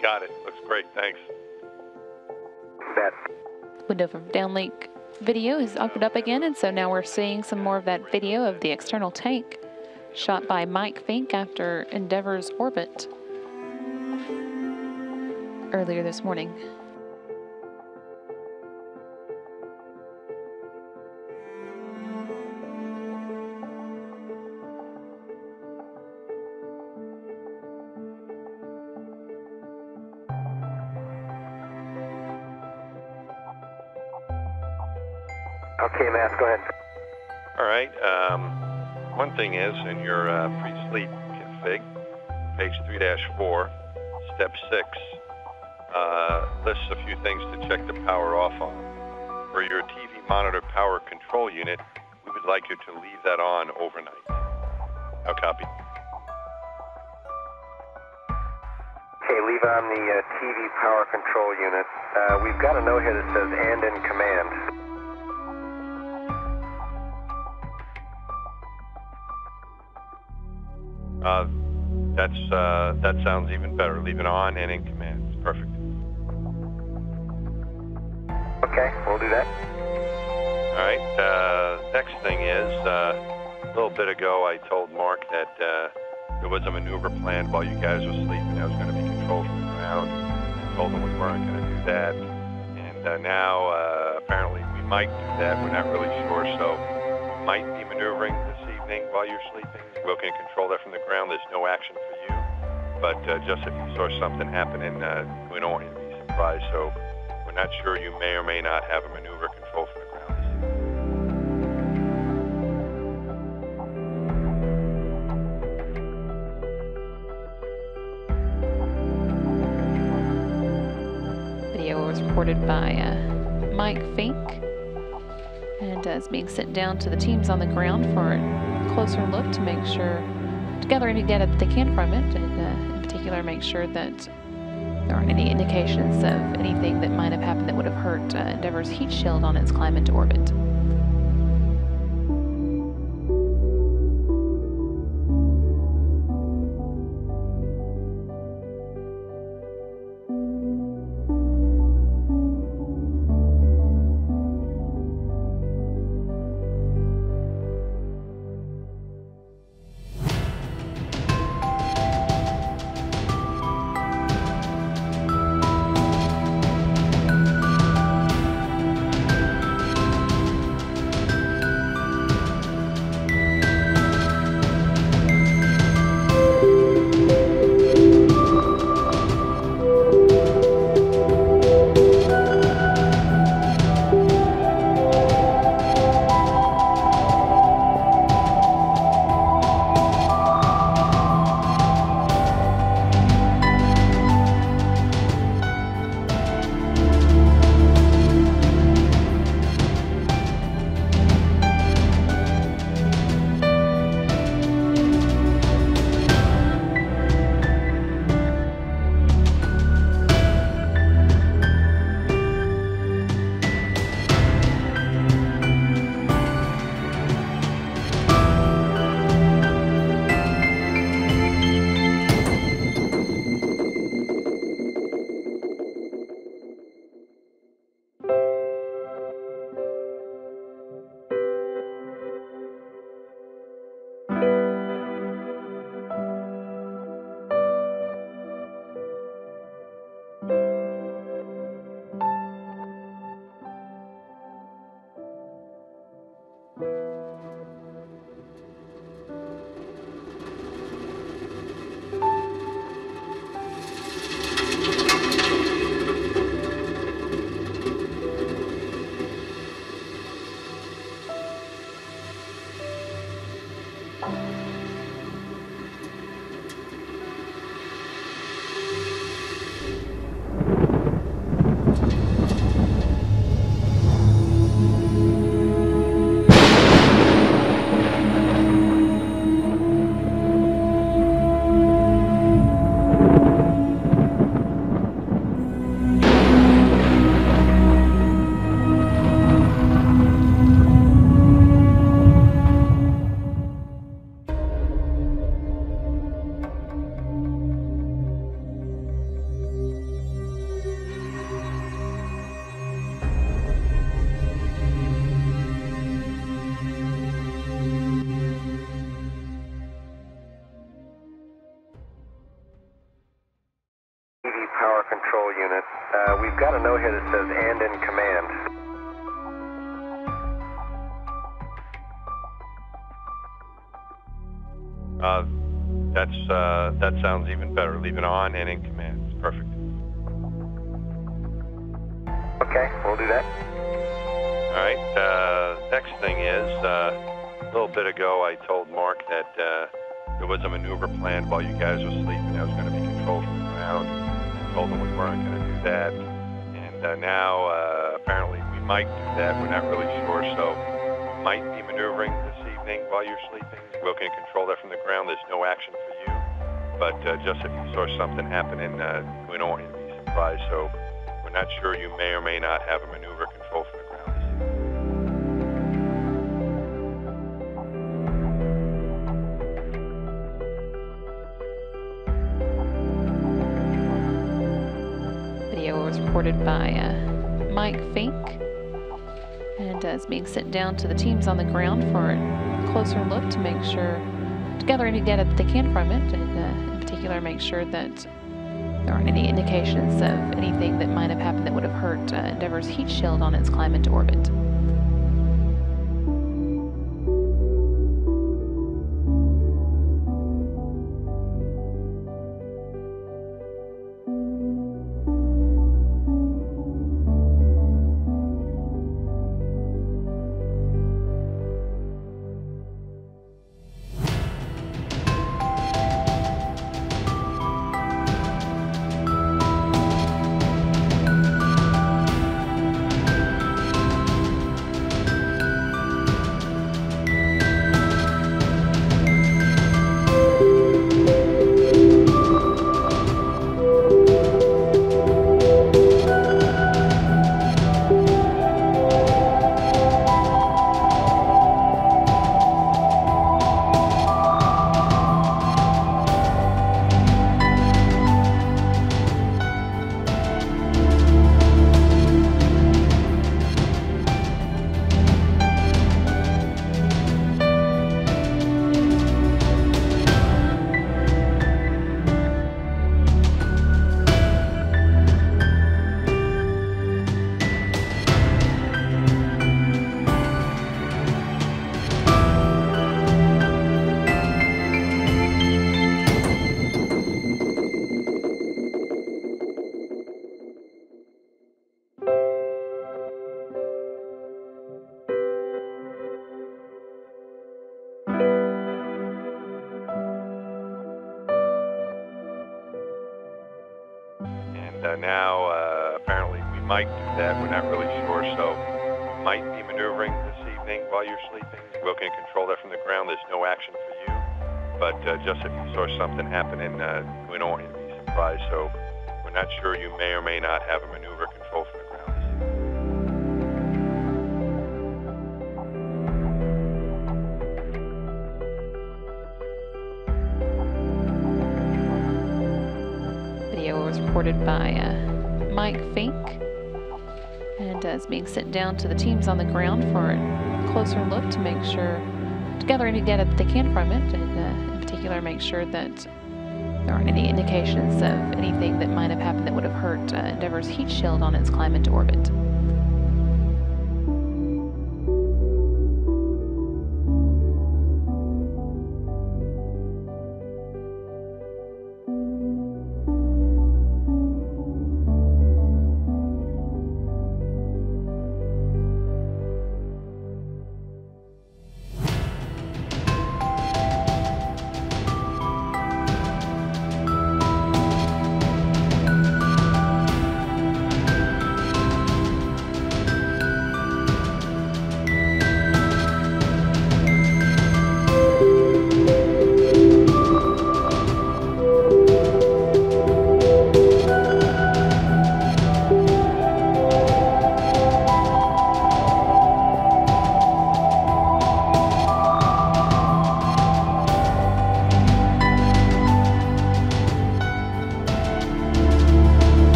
Got it. Looks great. Thanks. Bet. Window from downlink video is opened up again, and so now we're seeing some more of that video of the external tank shot by Mike Fink after Endeavour's orbit earlier this morning. Okay, Matt, go ahead. All right. One thing is, in your pre-sleep config, page 3-4, step 6, lists a few things to check the power off on. For your TV monitor power control unit, we would like you to leave that on overnight. No copy. Okay, leave on the TV power control unit. We've got a note here that says "and in command." That sounds even better. Leave it on and in command. It's perfect. Okay, we'll do that. All right. Next thing is, a little bit ago I told Mark that there was a maneuver planned while you guys were sleeping that was going to be controlled from the ground. I told him we weren't going to do that. And now, apparently, we might do that. We're not really sure, so we might be maneuvering this evening while you're sleeping. We're going to control that from the ground. There's no action for you. But just if you saw something happening, we don't want you to be surprised. So we're not sure. You may or may not have a maneuver control from the ground this evening. Video was reported by Mike Fink, and is being sent down to the teams on the ground for a closer look to make sure, to gather any data that they can from it, and in particular make sure that there aren't any indications of anything that might have happened that would have hurt Endeavour's heat shield on its climb into orbit. control unit. We've got a note here that says and in command. That sounds even better. Leave it on and in command. It's perfect. Okay, we'll do that. All right. Next thing is, a little bit ago I told Mark that there was a maneuver planned while you guys were sleeping that was going to be controlled from the ground. I told him we weren't going to do that. And now, apparently we might do that. We're not really sure, so we might be maneuvering this evening while you're sleeping. We're going to control that from the ground. There's no action for you. But just if you saw something happening, we don't want you to be surprised. So we're not sure. You may or may not have a maneuver control from the ground this evening. Video was reported by Mike Fink, and is being sent down to the teams on the ground for a closer look to make sure, to gather any data that they can from it, and in particular make sure that there aren't any indications of anything that might have happened that would have hurt Endeavour's heat shield on its climb into orbit. Now, apparently we might do that. We're not really sure, so we might be maneuvering this evening while you're sleeping. We're going to control that from the ground. There's no action for you. But just if you saw something happening, we don't want you to be surprised. So we're not sure. You may or may not have a maneuver control from the ground this evening. Video was reported by Mike Fink, and is being sent down to the teams on the ground for a closer look to make sure, to gather any data that they can from it, and in particular make sure that there aren't any indications of anything that might have happened that would have hurt Endeavour's heat shield on its climb into orbit.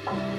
Bye.